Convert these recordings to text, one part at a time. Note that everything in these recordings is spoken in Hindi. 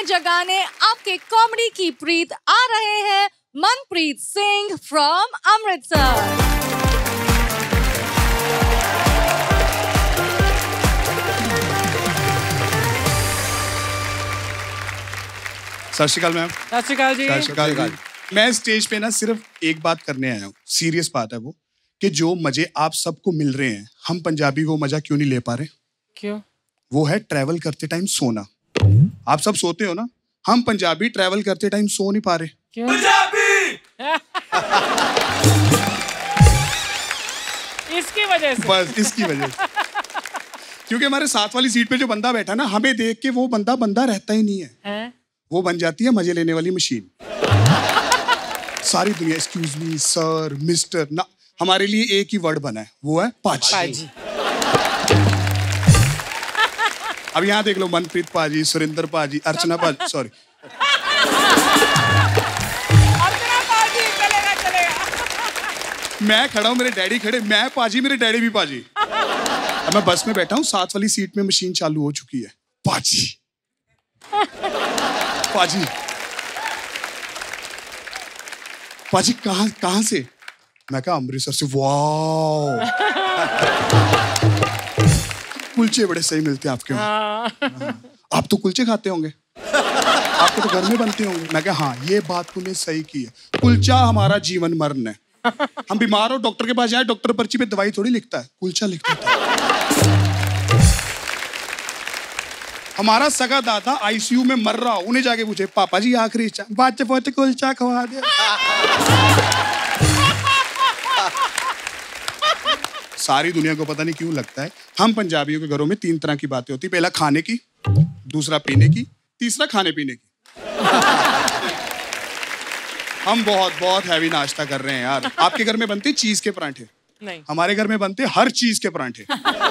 जगाने आपके कॉमेडी की प्रीत आ रहे हैं मनप्रीत सिंह फ्रॉम अमृतसर। सत श्री अकाल मैम। सत श्री अकाल जी। सत श्री अकाल। मैं स्टेज पे ना सिर्फ एक बात करने आया हूँ, सीरियस बात है वो, कि जो मजे आप सबको मिल रहे हैं हम पंजाबी वो मजा क्यों नहीं ले पा रहे? क्यों? वो है ट्रैवल करते टाइम सोना। आप सब सोते हो ना, हम पंजाबी ट्रैवल करते टाइम सो नहीं पा रहे। क्यों? पंजाबी इसकी वजह से। बस इसकी वजह से। क्योंकि हमारे साथ वाली सीट पे जो बंदा बैठा ना, हमें देख के वो बंदा रहता ही नहीं है। वो बन जाती है मजे लेने वाली मशीन। सारी दुनिया एक्सक्यूज मी सर मिस्टर ना, हमारे लिए एक ही वर्ड बना है, वो है पाजी। अब यहाँ देख लो, मनप्रीत पाजी, सुरेंद्र पाजी, अर्चना पाजी, सॉरी अर्चना पाजी, चलेगा। मैं खड़ा हूँ, मेरे डैडी खड़े, मैं पाजी, मेरे डैडी भी पाजी। अब मैं बस में बैठा हूँ, साथ वाली सीट में मशीन चालू हो चुकी है, पाजी पाजी पाजी कहाँ से? मैं कहा अमृतसर से। वाह कुलचे बड़े सही मिलते हैं आपके वहाँ। आप तो कुलचे खाते होंगे, आपको तो घर में बनते होंगे। मैं कहा हाँ, ये बात तूने सही की है, कुलचा हमारा जीवन मरण है। हम बीमार हो डॉक्टर के पास जाए, डॉक्टर पर्ची पे दवाई थोड़ी लिखता है, कुलचा लिख देता है। हमारा सगा दादा आईसीयू में मर रहा हो, उन्हें जाके पूछे पापा जी आखिरी इच्छा, बच्चे पोते कुलचा खवा दे। सारी दुनिया को पता नहीं क्यों लगता है हम पंजाबियों के घरों में 3 तरह की बातें होती, पहला खाने की, दूसरा पीने की, तीसरा खाने पीने की। हम बहुत हैवी नाश्ता कर रहे हैं यार। आपके घर में बनते चीज के परांठे? नहीं। हमारे घर में बनते हर चीज के परांठे।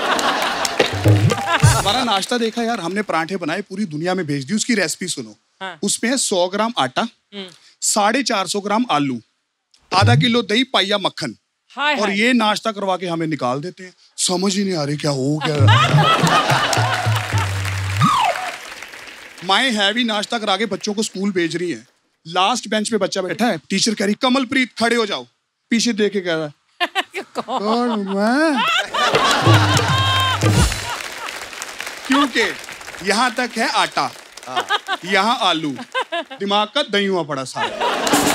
हमारा नाश्ता देखा यार, हमने परांठे बनाए, पूरी दुनिया में भेज दी। उसकी रेसिपी सुनो। हाँ। उसमें है 100 ग्राम आटा, 450 ग्राम आलू, आधा किलो दही, पाइया मक्खन, और ये नाश्ता करवा के हमें निकाल देते हैं। समझ ही नहीं आ रही क्या हो गया। माएं हैवी नाश्ता करा के बच्चों को स्कूल भेज रही हैं। लास्ट बेंच पे बच्चा बैठा है, टीचर कह रही कमलप्रीत खड़े हो जाओ, पीछे देख के कह रहा है कौन मैं? क्योंकि यहाँ तक है आटा, यहाँ आलू, दिमाग का दही हुआ पड़ा सारा।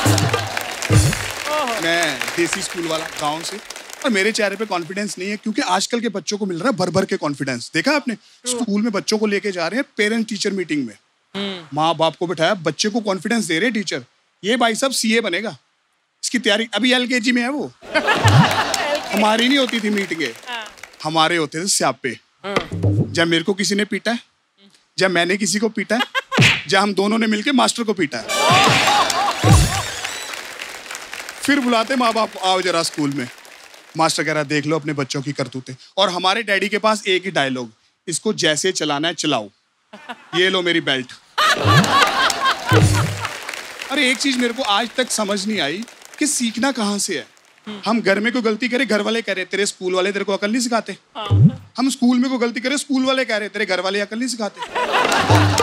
मैं देसी स्कूल वाला गांव से, और मेरे चेहरे पे कॉन्फिडेंस नहीं है, क्योंकि आजकल के बच्चों को मिल रहा है भर भर के कॉन्फिडेंस। देखा आपने, स्कूल में बच्चों को लेके जा रहे हैं पेरेंट टीचर मीटिंग में, माँ बाप को बिठाया, बच्चे को कॉन्फिडेंस दे रहे टीचर, ये भाई साहब सीए बनेगा, इसकी तैयारी। अभी एलकेजी में है वो। हमारी नहीं होती थी मीटिंगें, हमारे होते थे स्यापे। जब मेरे को किसी ने पीटा है, जब मैंने किसी को पीटा है, जब हम दोनों ने मिलके मास्टर को पीटा है। फिर बुलाते माँ बाप, आओ जरा स्कूल में। मास्टर कह रहा देख लो अपने बच्चों की करतूतें। और हमारे डैडी के पास एक ही डायलॉग, इसको जैसे चलाना है चलाओ, ये लो मेरी बेल्ट। अरे एक चीज मेरे को आज तक समझ नहीं आई कि सीखना कहाँ से है। हम घर में कोई गलती करे, घर वाले कह रहे तेरे स्कूल वाले तेरे को अकल नहीं सिखाते। हम स्कूल में कोई गलती करे, स्कूल वाले कह रहे तेरे घर वाले अकल नहीं सिखाते।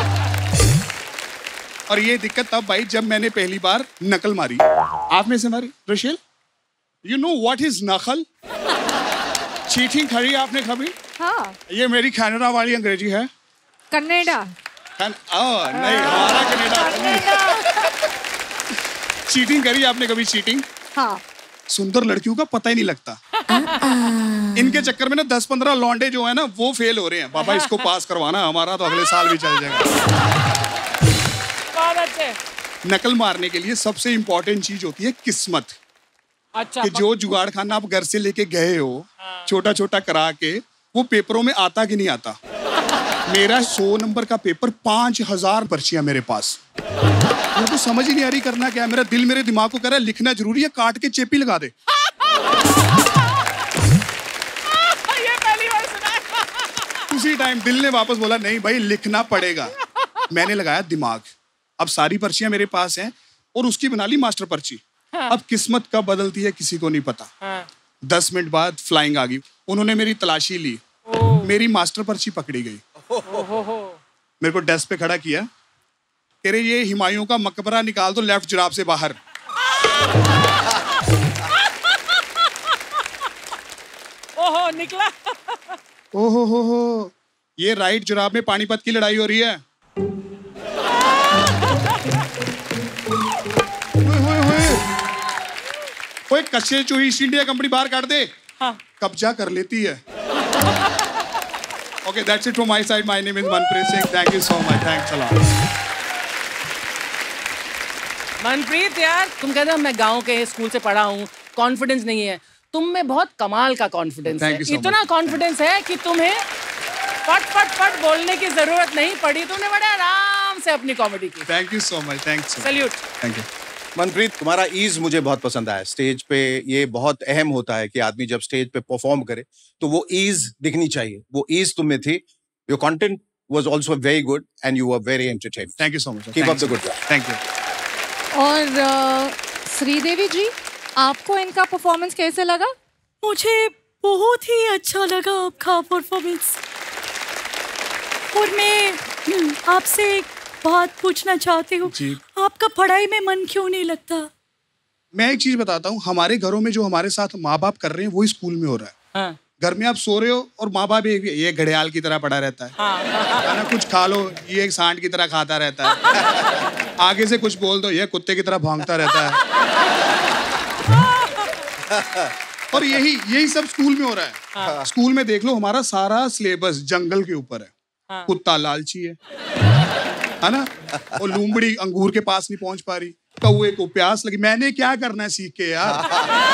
और ये दिक्कत तब भाई जब मैंने पहली बार नकल मारी। आप में से मारी रशेल? यू नो व्हाट इज नकल? चीटिंग करी आपने कभी? हाँ। ये मेरी कनाडा वाली अंग्रेजी है। कनाडा? नहीं, हमारा कनाडा। चीटिंग करी आपने कभी? चीटिंग? हाँ। सुंदर लड़कियों का पता ही नहीं लगता। इनके चक्कर में ना 10-15 लौंडे जो है ना वो फेल हो रहे हैं। बाबा इसको पास करवाना, हमारा तो अगले साल भी चल जाएगा। नकल मारने के लिए सबसे इंपॉर्टेंट चीज होती है किस्मत। अच्छा, कि जो जुगाड़ खाना आप घर से लेके गए हो, छोटा छोटा करा के, वो पेपरों में आता कि नहीं आता। मेरा 100 नंबर का पेपर, 5000 पर्चियां मेरे पास। मेरे को समझ ही नहीं आ रही करना क्या है। मेरा दिल मेरे दिमाग को कह रहा है लिखना जरूरी है, काट के चेपी लगा दे। ये पहली बार सुना है। उसी टाइम दिल ने वापस बोला नहीं भाई लिखना पड़ेगा। मैंने लगाया दिमाग, अब सारी पर्चियां मेरे पास हैं, और उसकी बना ली मास्टर पर्ची। अब किस्मत कब बदलती है किसी को नहीं पता। 10 मिनट बाद फ्लाइंग आ गई, उन्होंने मेरी तलाशी ली, मेरी मास्टर पर्ची पकड़ी गई। मेरे को डेस्क पे खड़ा किया, तेरे ये हिमायूं का मकबरा निकाल दो लेफ्ट जुराब से बाहर। ओहो निकला। ओहो हो, ये राइट जुराब में पानीपत की लड़ाई हो रही है। ओए कच्चे चूही ईस्ट इंडिया कंपनी बाहर काट दे। हाँ। कब्जा कर लेती है। Okay, that's it from my side. My name is Manpreet Singh. Thank you so much. Thanks a lot. Manpreet यार, तुम कहते हो मैं गांव के स्कूल से पढ़ा हूँ, कॉन्फिडेंस नहीं है। तुम में बहुत कमाल का कॉन्फिडेंस है। इतना कॉन्फिडेंस है कि तुम्हें फट बोलने की जरूरत नहीं पड़ी। तुमने बड़े आराम से अपनी कॉमेडी की। Thank you so much. Thanks. Salute. Thank you. Manpreet, तुम्हारा ईज मुझे बहुत पसंद आया। स्टेज पे ये बहुत अहम होता है कि आदमी जब स्टेज पे परफॉर्म करे तो वो ईज दिखनी चाहिए। वो ईज तुम में थी। Your content was also very good and you were very entertaining. Thank you so much. Keep up the good work. Thank you. और श्रीदेवी जी, आपको इनका परफॉर्मेंस कैसे लगा? मुझे बहुत ही अच्छा लगा आपका परफॉर्मेंस। और मैं आपसे एक बात पूछना चाहती हूँ, आपका पढ़ाई में मन क्यों नहीं लगता? मैं एक चीज बताता हूँ, हमारे घरों में जो हमारे साथ माँ बाप कर रहे हैं वही स्कूल में हो रहा है। हाँ। घर में आप सो रहे हो और माँ बाप ये घड़ियाल की तरह पड़ा रहता है। है ना, कुछ खा लो ये एक सांड की तरह खाता रहता है। आगे से कुछ बोल दो ये कुत्ते की तरह भौंकता रहता है। और यही सब स्कूल में हो रहा है। स्कूल में देख लो, हमारा सारा सिलेबस जंगल के ऊपर है। कुत्ता लालची है ना, और लूमड़ी अंगूर के पास नहीं पहुंच पा रही, कौवे को प्यास लगी। मैंने क्या करना है सीख के यार।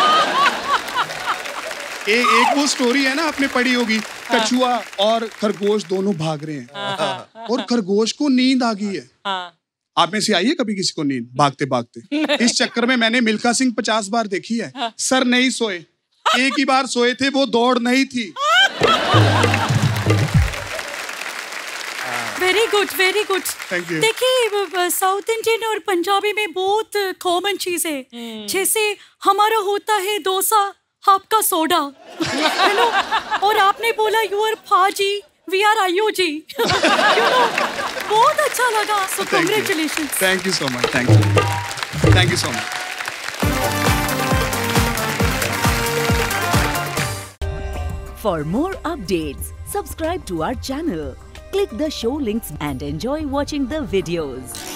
एक वो स्टोरी है ना, आपने पढ़ी होगी, कछुआ और खरगोश दोनों भाग रहे हैं और खरगोश को नींद आ गई है। आप में से आई है कभी किसी को नींद भागते भागते? इस चक्कर में मैंने मिल्खा सिंह 50 बार देखी है। सर नहीं सोए, एक ही बार सोए थे, वो दौड़ नहीं थी। Very good, very good. Thank you. देखिए, साउथ इंडियन और पंजाबी में बहुत कॉमन चीज है। जैसे हमारा होता है डोसा, आपका सोडा, है ना? और आपने बोला यू आर फाजी, वी आर आयोजी। बहुत अच्छा लगा। So congratulations. Thank you so much. Thank you so much. For more updates, subscribe to our channel, click the show links and enjoy watching the videos.